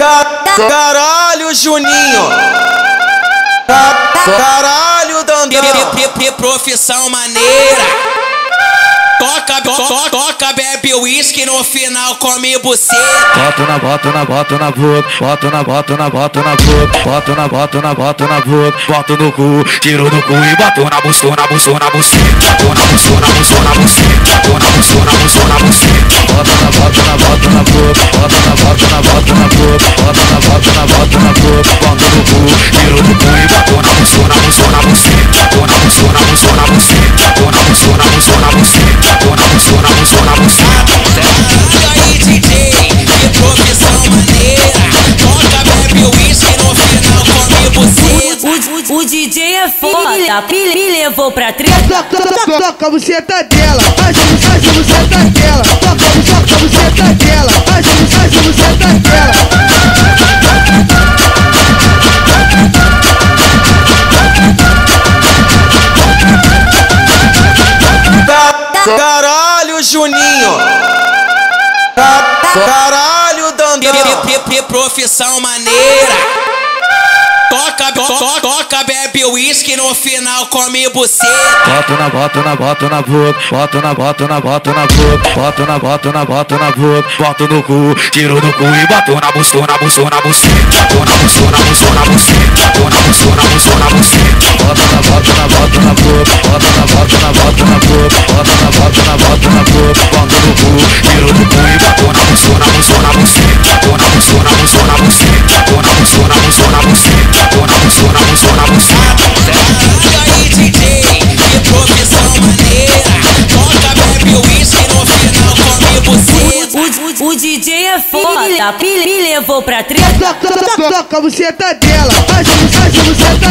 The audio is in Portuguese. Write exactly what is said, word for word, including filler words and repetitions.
Caralho, Juninho! Caralho, Dandão! Profissão maneira! Toca, toca, toca, bebe uísque, no final come buceta. Boto na, boto na, boto na boca, boto na, boto na, boto na boca, boto na, boto na, boto na boca, boto no cu, tiro do cu e boto na buço, na buço, na buceta. Boto na buço, na buço, na buceta. Boto na buço, na buço, na buceta. Boto na, boto na, boto na boca, boto na, boto na, boto na boca, boto na, boto na, boto na boca, boto no cu, tiro do cu e boto na buço, na buço, na buceta. Boto na buço, na buço, na buceta. Boto na buço, na buço, na buceta. Boto na buço, na buço, na buceta. E aí, D J, que profissão maneira. Toca, bebe uísque, no final come buceta. O, o, o D J é foda, me, me levou pra treta. Toca a buceta dela, faz a buceta dela. Toca a buceta dela, faz a buceta dela. Caralho, Juninho! Caralho, Dandão! Profissão maneira! Toca, toca, toca, bebe uísque, no final come buceta. Boto na, boto na, boto na boca, boto na, boto na, boto na boca, boto na, boto na, boto na boca, boto no cu, tiro do cu e boto na buço, na buço, na buceta. Boto na buço, na buço, na buceta. Boto na buço, na buço, na buceta. Boto na, boto na, boto na boca, boto na, boto na, boto na boca, boto na, boto na, boto na boca, boto no cu, tiro do cu e boto na buço, na buço, na buceta. Boto na buço, na buço, na buceta. Boto na buço, na buço, na buceta. Boto na buço, na buço, na buceta. E aí, D J, que profissão maneira. Toca, bebe uísque, no final come buceta. O, o, o D J é foda, me, me levou pra treta. Toca a buceta dela, faz a buceta